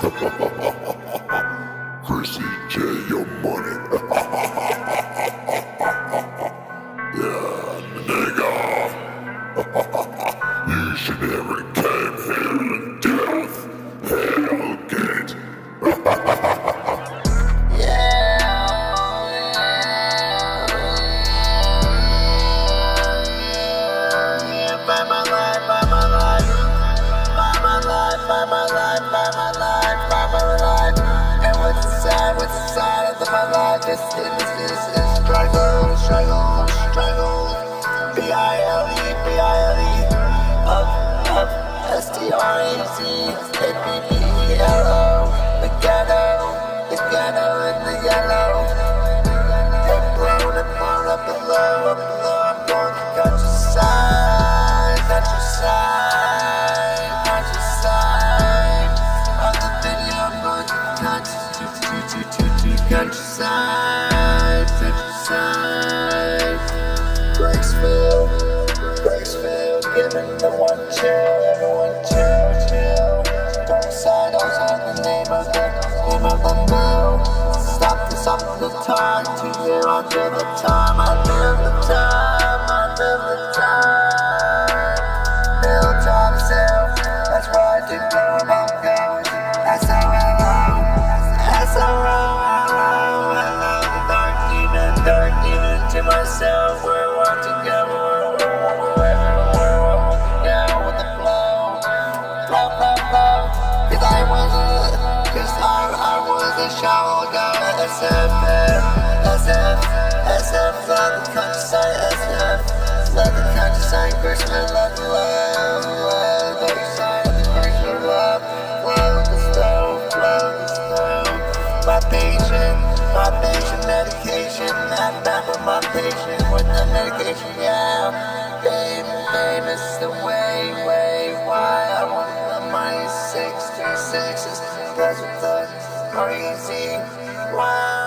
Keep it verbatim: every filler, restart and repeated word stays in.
Chris A J, your money. Yeah, nigga. You should never came here to death. Hell gate. By my life, by my life, by my life, by my life, by my life, by my life. And what's inside, what's inside of my life is is is is struggle, struggle, struggle. B I L E, B I L E, up, up, S T R A Z, A P P E L O, the ghetto, the ghetto and the yellow. They blown and blown up below, up below. I'm going to countryside, countryside, countryside. On the video, I'm going to countryside, countryside, countryside. Crooksville, Crooksville, giving the one chill, everyone chill, chill. Dark side, also the name of the, name of the mill. Stop this up the time, to you until the time, until the time, until the time. Hilltop self, that's where I do know about goes. S O L O, S O L O, hello, the dark demon, dark demon to myself. Where I want to go, where I want to go with the flow, flow, flow, flow. Cause I was a, cause I, I was a shallow guy. S F, S F, S F, love the countryside, S F, love the countryside, Crooksville, love the love, love the side, the Crooksville love, flow the stove, flow the stove. My patient, my patient medication, I'm back with my patient with the medication, yeah. Fame, fame is the way, way, why I want the money, six, three, sixes, plus with the crazy. Wow.